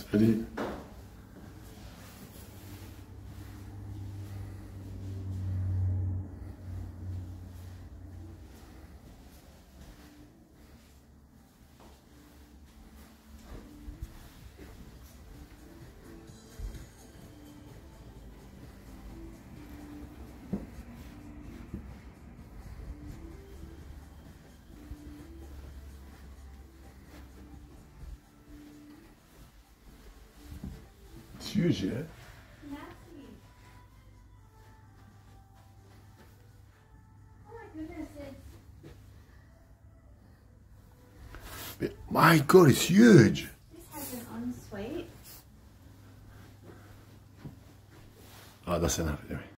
Ready? It's huge, yeah? Oh my goodness, My God, it's huge. this has an ensuite. Oh, that's enough anyway.